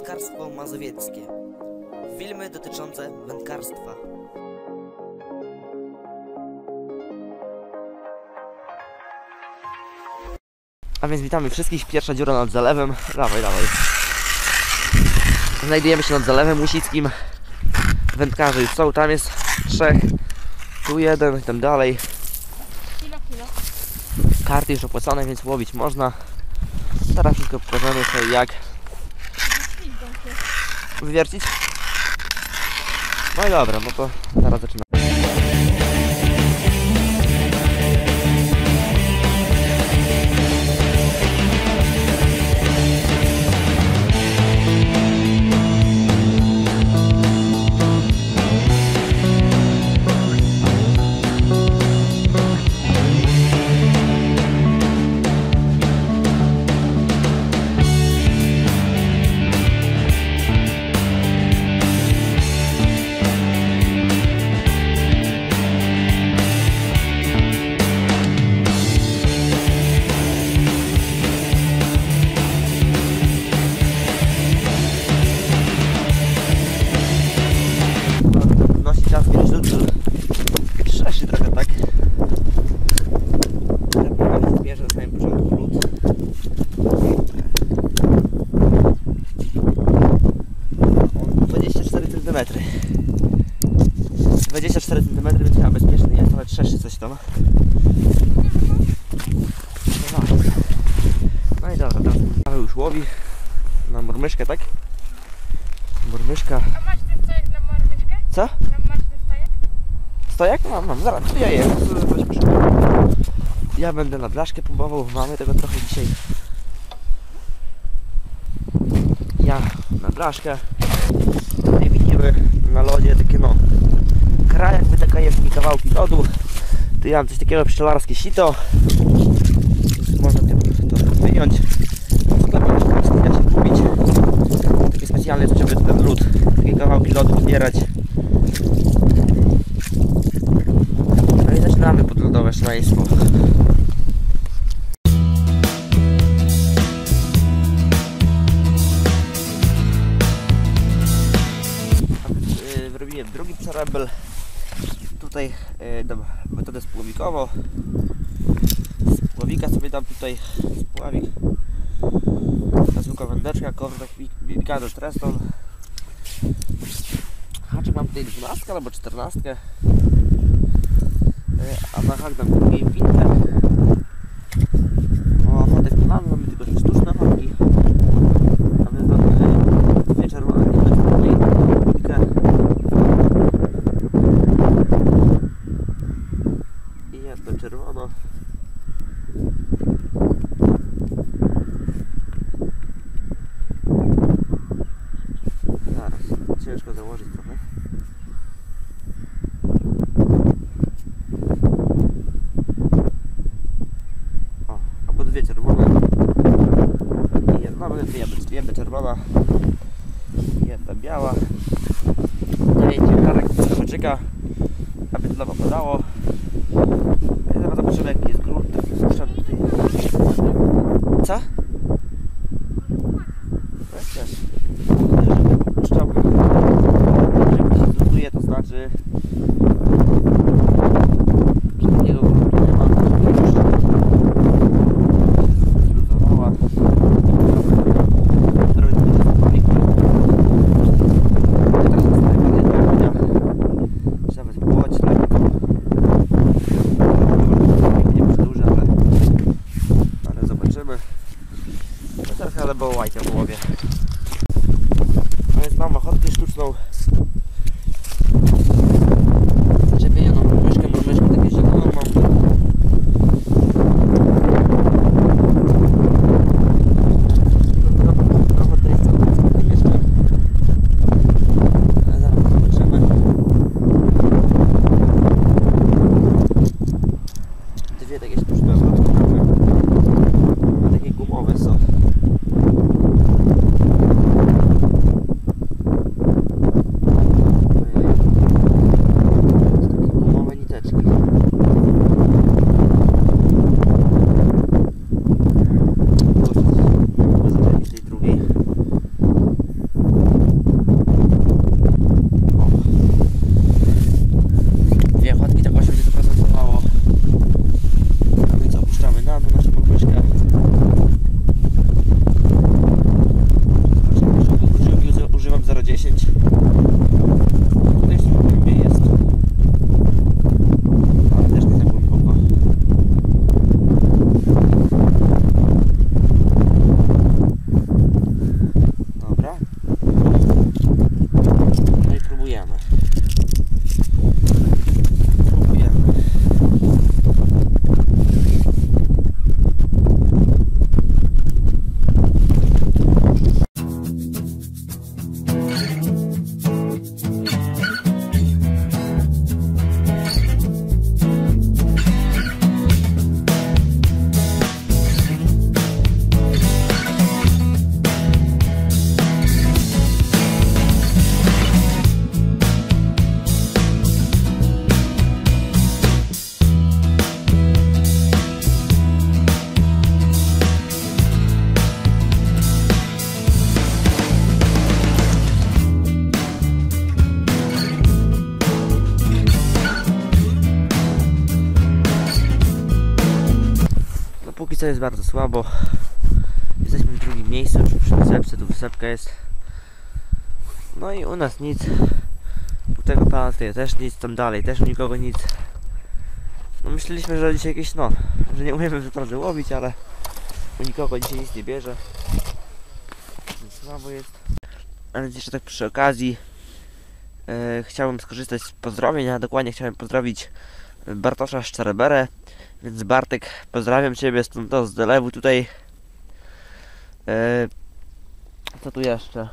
Wędkarstwo mazowieckie. Filmy dotyczące wędkarstwa. A więc witamy wszystkich. Pierwsza dziura nad zalewem. Dawaj. Znajdujemy się nad zalewem Łusickim. Wędkarze już są, tam jest 3. Tu jeden, tam dalej. Kilo. Karty już opłacone, więc łowić można. Teraz wszystko pokażemy sobie jak wywiercić. No i dobra, no to teraz zaczynamy. Trzeci trochę, tak? Bierze na samym początku lód. 24 cm. 24 cm, więc chyba bezpieczny jest, ale trzeszczy coś tam. No i dobra, teraz Paweł już łowi na mormyszkę, tak? Mormyszka. A masz ten stojak na marmyczkę? Co? Masz ten stojak? Stojak? Mam, zaraz, tu ja jem. Ja będę na blaszkę próbował, mamy tego trochę dzisiaj. Ja na blaszkę. Tutaj widzimy na lodzie takie kraj jakby taka jest, takie kawałki lodu. Tu ja mam coś takiego pszczelarskie sito. Można to wyjąć. Da się kupić. Takie specjalne coś, żeby ten lód, takie kawałki lodu zbierać. No i zaczynamy podlodowe szaleństwo. Wyrobiłem drugi przerebel. Tutaj metodę spławikowo. Spławika sobie dam tutaj. Spławik. Ta zwykła wędeczka, kordek Mikado Treston. Haczyk mam tutaj 12 albo 14. A na hak dam drugiej pintę. O, fotek nie mamy tylko sztuczne haki. A więc dam dwie czerwone, nie będzie tutaj pintkę. I jedno czerwono. Zaraz, ciężko założyć trochę. O, albo dwie czerwone. I jedna, będę dwie czerwona. Jedna biała. Daję ciężarek z kamyczka, aby dla popadało. I zaraz zobaczymy jaki jest grunt. Spuszczam tutaj. Co? Też. Puszczam. Jeżeli się zluzuje, to znaczy, że takiego gruntu nie ma. Zluzowała. Zrobię to będzie zapalnikiem. Teraz jest taka trzeba będzie płoć lekko. Nie przedłużę, ale zobaczymy. Trochę ale było łajka w głowie. A więc mam ochotkę sztuczną. Zaczepienioną myszkę takie zieloną mam. Trochę tutaj jest całkiem jeszcze. Ale zaraz zobaczymy. Dwie takie sztuczne obroty mamy. Takie gumowe są. jest bardzo słabo. Jesteśmy w drugim miejscu, już przy wysepce, tu wysepka jest. No i u nas nic. U tego pana tutaj też nic, tam dalej też u nikogo nic. No myśleliśmy, że dzisiaj jakieś, no, że nie umiemy naprawdę łowić, ale u nikogo dzisiaj nic nie bierze. Słabo jest. A więc jeszcze tak przy okazji chciałbym skorzystać z pozdrowień, a dokładnie chciałem pozdrowić Bartosza Szczereberę. Więc Bartek, pozdrawiam Ciebie stąd z Delewu tutaj. Co tu jeszcze?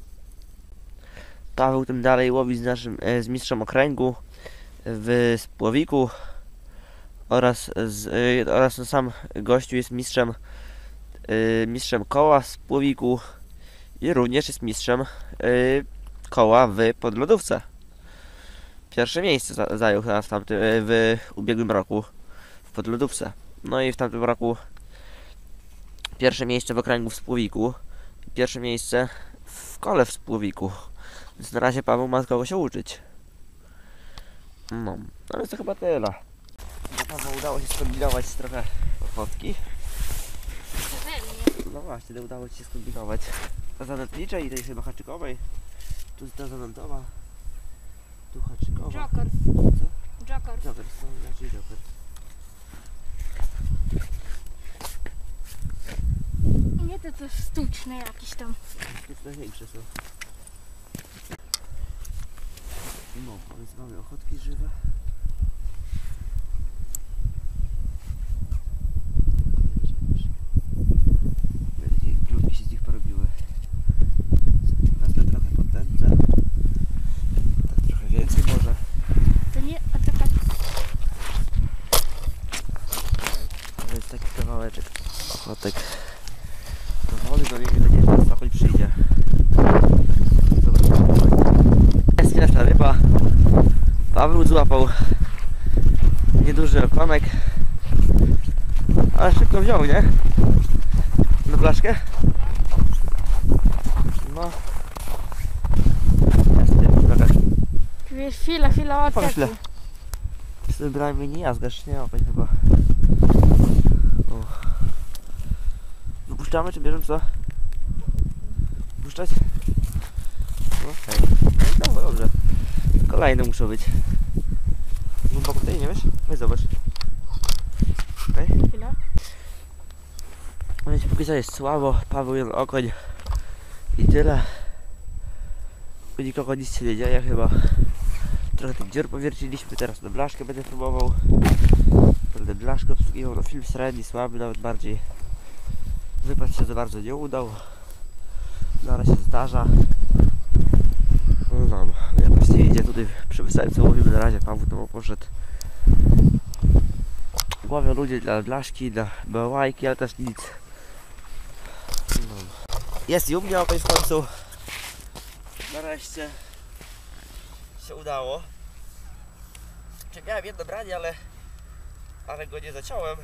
Paweł tym dalej łowi z mistrzem okręgu w Spłowiku oraz sam gościu jest mistrzem koła w Spłowiku i również jest mistrzem koła w podlodówce. Pierwsze miejsce zajął chyba w ubiegłym roku w podlodówce. No i w tamtym roku pierwsze miejsce w okręgu w Spłowiku, pierwsze miejsce w kole w Spłowiku. Więc na razie Paweł ma z kogo się uczyć. No, ale to chyba tyle. Paweł udało się skombinować trochę ochotki. No właśnie, udało Ci się skombinować. Ta zanętniczej i tej chyba haczykowej. Tu jest ta zanętowa. Tu haczykowa. Joker. Co? Joker. Joker, to znaczy Joker. Nie to coś sztuczne jakieś tam. To jest największe są. No, a więc mamy ochotki żywe. Takie glutki się z nich porobiły. Wezmę trochę podędza. Tak trochę więcej może. To nie, a taka... To jest taki kawałeczek ochotek. Do wody do niego będzie teraz trochę przyjdzie. Zobaczmy. Jest pierwsza ryba. Paweł złapał nieduży okonek. Ale szybko wziął, nie? Na blaszkę? No. Jest Chwila, Pokaż odczekaj. chwilę. Sobie brałem mini jazgasz, nie opać chyba. O. Wypuszczamy czy bierzemy co? Wypuszczać? Okej. No dobrze. Kolejne muszą być. Głęboko tutaj, nie wiesz? Weź zobacz. Okej. Chwila. No więc póki co jest słabo, Paweł jeden okoń i tyle. U nikogo nic się nie dzieje chyba. Trochę tych dziur powierciliśmy, teraz na blaszkę będę próbował. Będę blaszkę obsługiwał, no film średni, słaby, nawet bardziej. Wypad się za bardzo nie udał. Zaraz się zdarza. No, jakoś nie idzie tutaj przy wysepce, łowimy na razie, Paweł tam poszedł. Łowią ludzie dla blaszki, dla bałajki, ale też nic. No. Jest i u mnie okoń w końcu. Nareszcie się udało. Miałem jedno branie, ale go nie zaciąłem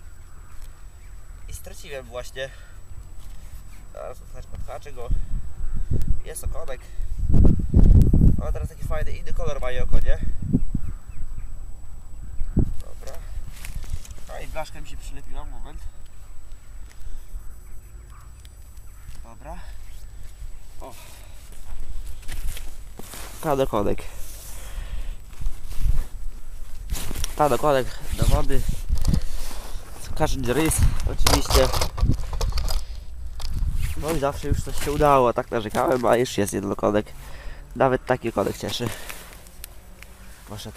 i straciłem właśnie. Teraz podhaczę go. Jest okonek. O, teraz taki fajny inny kolor mają okonie. Dobra. A i blaszka mi się przylepiła, moment. Dobra. O. Kadokonek. Kadokonek do wody. Każdy rys oczywiście. No i zawsze już coś się udało, tak narzekałem, a już jest jeden konek. Nawet taki konek cieszy. Poszedł.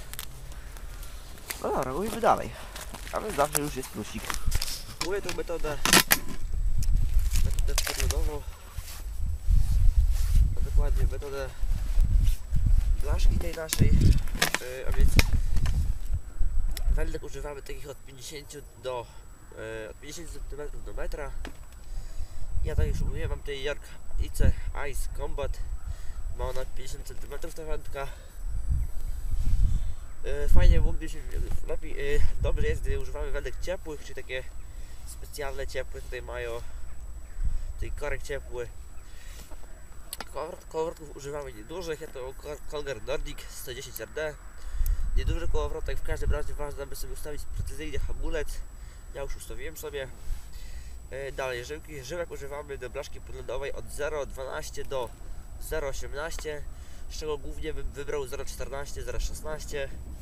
No dobra, mówimy dalej. A więc zawsze już jest plusik. Mówię tą metodę podlodową. A dokładnie metodę blaszki tej naszej. A więc wędek używamy takich od 50 cm do metra. Ja tak już mówiłem, mam tutaj York IC Ice Combat. Ma ona 50 cm ta wędka. Fajnie było, gdy się lepiej, dobrze jest, gdy używamy wędek ciepłych, czyli takie specjalne ciepłe tutaj mają. Tutaj korek ciepły. Kołowrotków używamy niedużych, ja to Colgar Nordic 110 RD. Nieduży kołowrotek, w każdym razie ważne, aby sobie ustawić precyzyjnie hamulec, Ja już ustawiłem sobie. Dalej, żyłek używamy do blaszki podlodowej od 0,12 do 0,18, z czego głównie bym wybrał 0,14, 0,16.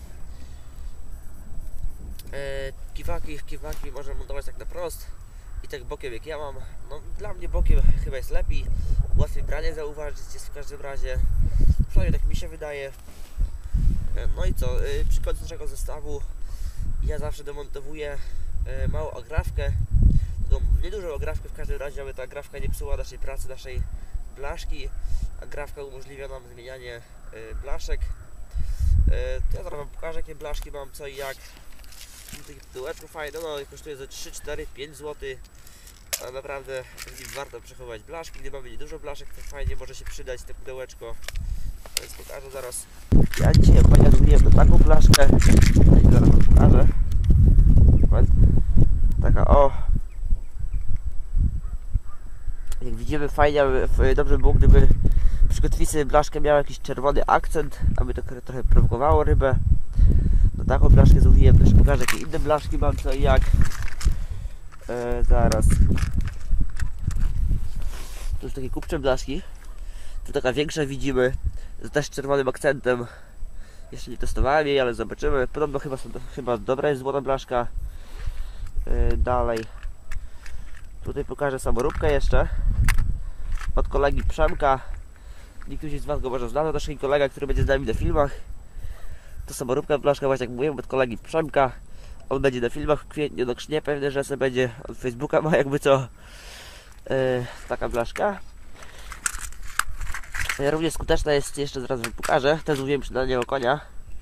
Kiwaki można montować tak na prost i tak bokiem jak ja mam. No, dla mnie bokiem chyba jest lepiej, łatwiej branie zauważyć jest w każdym razie, przynajmniej tak mi się wydaje. No i co, przy końcu naszego zestawu ja zawsze demontowuję małą agrafkę, taką niedużą agrafkę w każdym razie, aby ta agrafka nie psuła naszej pracy, naszej blaszki. Agrafka umożliwia nam zmienianie blaszek. To ja zaraz wam pokażę, jakie blaszki mam, co i jak. Takie pudełeczko fajne, no kosztuje za 3, 4, 5 zł. A naprawdę warto przechowywać blaszki. Gdy mamy niedużo blaszek, to fajnie może się przydać te pudełeczko. Więc pokażę zaraz. Ja dzisiaj zrobiłem taką blaszkę. Zaraz wam pokażę. Taka o. Jak widzimy, fajnie, dobrze było, gdyby przy kotwicy blaszka miała jakiś czerwony akcent, aby to trochę prowokowało rybę. No taką blaszkę zrobiłem, też pokażę, jakie inne blaszki mam, co i jak. Zaraz. Tu już takie kupcze blaszki. Tu taka większa widzimy, z też czerwonym akcentem. Jeszcze nie testowałem jej, ale zobaczymy. Podobno chyba dobra jest złota blaszka. Dalej. Tutaj pokażę samoróbkę jeszcze. Od kolegi Przemka. Niektórzy z was go może znają, to taki kolega, który będzie z nami na filmach. To samoróbka blaszka, właśnie jak mówiłem, od kolegi Przemka. On będzie na filmach w kwietniu, no nie pewnie, że sobie będzie od Facebooka ma jakby co. Taka blaszka. Również skuteczna jest, jeszcze zaraz wam pokażę. Też mówiłem przy daniu konia.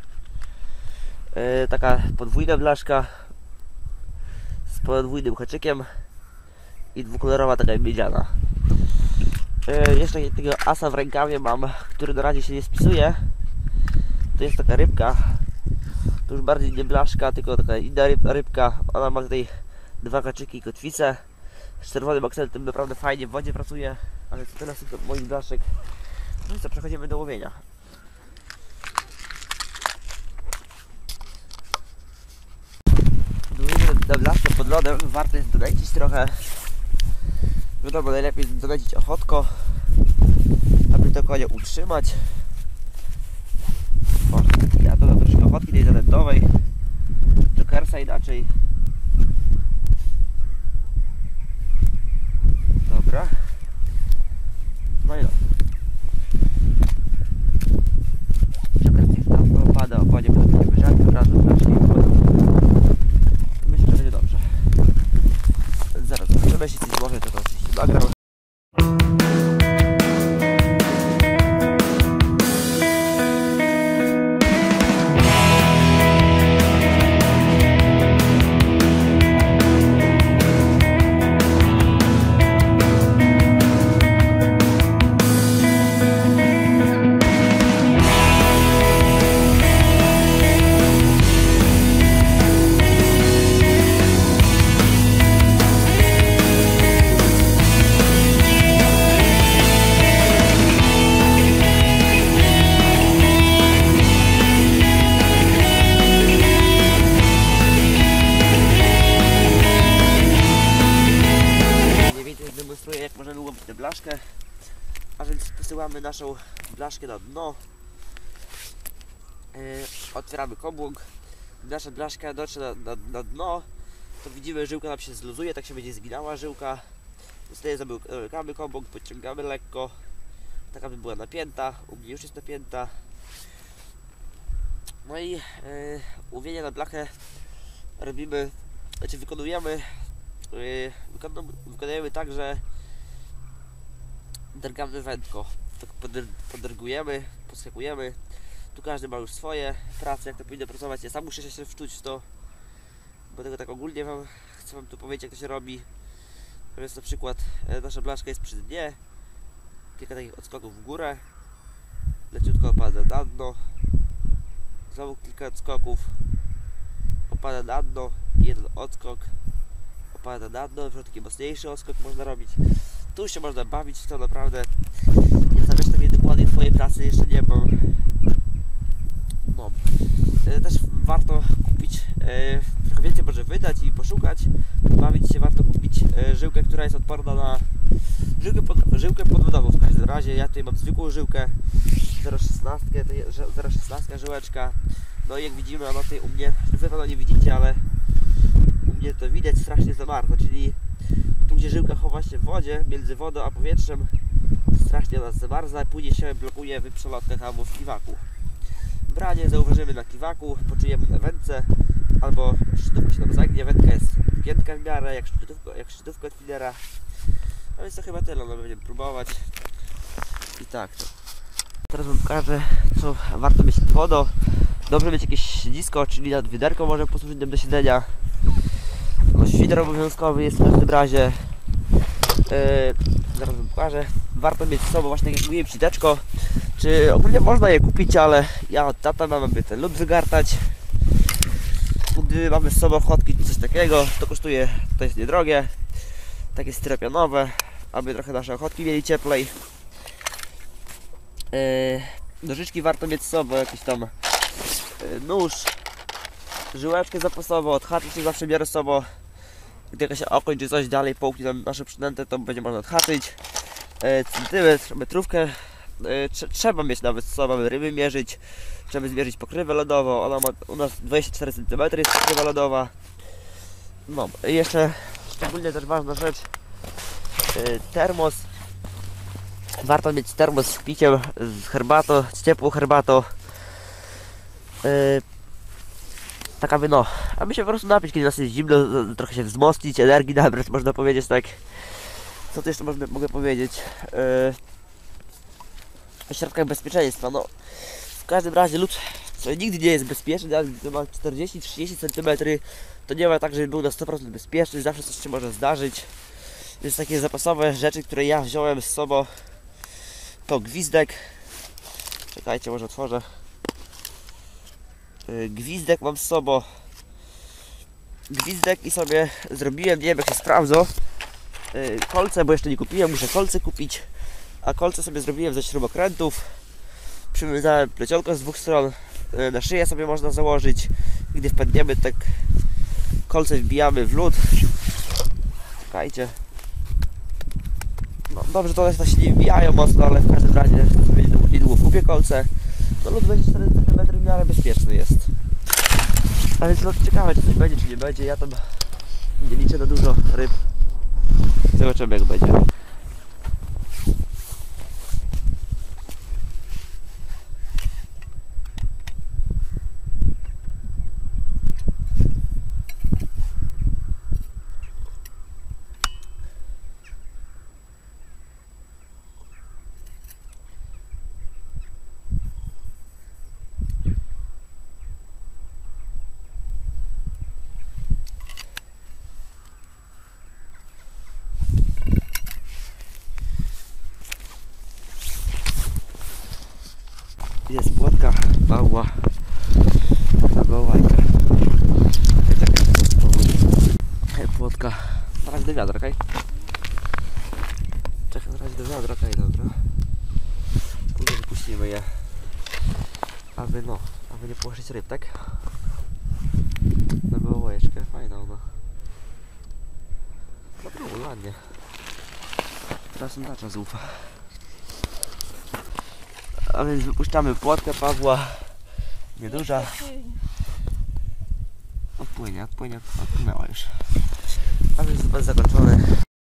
Taka podwójna blaszka z podwójnym haczykiem i dwukolorowa, taka miedziana. Jeszcze takiego asa w rękawie mam, który na razie się nie spisuje. To jest taka rybka. To już bardziej nie blaszka, tylko taka inna rybka. Ona ma tutaj dwa haczyki i kotwicę. Z czerwonym akcentem naprawdę fajnie w wodzie pracuje. Ale to tyle tylko moich blaszek. No i co, przechodzimy do łowienia. Na blaszkę pod lodem warto jest dolecić trochę. Wiadomo, najlepiej jest dolecić ochotko, aby to konia utrzymać. O, ja dodam troszkę ochotki tej zanętowej, jokersa inaczej. Dobra. No i no. Joker niech tam opada, o konie będą takie wyżarki, od razu blaszki. Myślę, że będzie dobrze. Zaraz zobaczymy, jeśli coś złożę, to oczywiście nagram. Jak możemy łowić tę blaszkę, a więc posyłamy naszą blaszkę na dno, otwieramy kobłąk, gdy nasza blaszka dotrze na dno, to widzimy, że żyłka nam się zluzuje, tak się będzie zginała żyłka. Wtedy zamykamy kobłąk, podciągamy lekko, tak aby była napięta, u mnie już jest napięta. No i łowienie na blachę robimy, znaczy wykonujemy tak, że drgamy wędko, tak podrgujemy, podskakujemy. Tu każdy ma już swoje prace, jak to powinno pracować. Ja sam muszę się wczuć w to, bo tego tak ogólnie chcę wam tu powiedzieć, jak to się robi. Więc na przykład nasza blaszka jest przy dnie, kilka takich odskoków w górę, leciutko opada na dno, znowu kilka odskoków, opada na dno, jeden odskok, opada na dno, taki mocniejszy odskok można robić. Tu się można bawić w to naprawdę. Ja tam jeszcze takiej dokładnej twojej pracy jeszcze nie mam. No. Też warto kupić trochę więcej może wydać i poszukać, bawić się, warto kupić żyłkę, która jest odporna na żyłkę podwodową w każdym razie. Ja tutaj mam zwykłą żyłkę 0,16 żyłeczka. No i jak widzimy, ona tutaj u mnie, wy pewno nie widzicie, ale u mnie to widać, strasznie zamarza, czyli tu gdzie żyłka chowa się w wodzie, między wodą a powietrzem, strasznie ona zamarza, później się blokuje w przelotkach albo w kiwaku. Branie zauważymy na kiwaku, poczujemy na wędce, albo szczytówka się nam zagnie, wędka jest giętka w miarę, jak szczytówka od feedera. A więc to chyba tyle, no będziemy próbować. I tak to. Teraz wam pokażę, co warto mieć nad wodą. Dobrze mieć jakieś siedzisko, czyli nad widerką może posłużyć nam do siedzenia. No, świder obowiązkowy jest w każdym razie. Zaraz wam pokażę. Warto mieć z sobą właśnie, tak jak mówiłem, siteczko. Czy ogólnie można je kupić, ale ja od tata mam, aby ten lód wygartać. Gdy mamy z sobą ochotki czy coś takiego, to jest niedrogie. Takie styropianowe, aby trochę nasze ochotki mieli cieplej. Nożyczki warto mieć z sobą, jakiś tam nóż, żyłeczkę zapasową, odhaczyć się zawsze biorę z sobą. Gdy jakaś okoń czy coś dalej połknie nam nasze przynęty, to będzie można odhaczyć. Centymetr, metrówkę trzeba mieć nawet z sobą, aby ryby mierzyć. Trzeba zmierzyć pokrywę lodową, ona ma u nas 24 cm jest pokrywa lodowa. No i jeszcze szczególnie też ważna rzecz, termos. Warto mieć termos z piciem, z herbatą, z ciepłą herbatą. Tak aby no, aby się po prostu napić, kiedy nas jest zimno, trochę się wzmocnić, energii nabrać, można powiedzieć tak. Co tu jeszcze mogę powiedzieć? O środkach bezpieczeństwa, no w każdym razie lód, co nigdy nie jest bezpieczny, nawet gdy ma 40-30 cm, to nie ma tak, żeby był na 100% bezpieczny, zawsze coś się może zdarzyć. Więc takie zapasowe rzeczy, które ja wziąłem z sobą, to gwizdek. Czekajcie, może otworzę. Gwizdek mam z sobą. Gwizdek i sobie zrobiłem, nie wiem jak się sprawdzą. Kolce, bo jeszcze nie kupiłem, muszę kolce kupić. A kolce sobie zrobiłem ze śrubokrętów. Przywiązałem plecionkę z dwóch stron. Na szyję sobie można założyć. Gdy wpadniemy, tak kolce wbijamy w lód. Czekajcie. No dobrze, to one się nie wbijają mocno, ale w każdym razie niedługo kupię kolce. No lód będzie 4 cm w miarę bezpieczny jest. A więc no ciekawe, czy coś będzie, czy nie będzie. Ja tam nie liczę na dużo ryb. Zobaczymy jak będzie. Jest płotka, Pawła, gołajka. Płotka, na razie do wiadra, okej? Czekaj, na razie do wiadra, okej, dobra. Później wypuścimy je, aby nie płoszyć ryb, tak? Na gołajeczkę, fajna ona. Dobra, ładnie. Teraz sądacza zupa. A więc wypuszczamy płotkę Pawła. Nieduża. Odpłynęła już. A więc zakończony.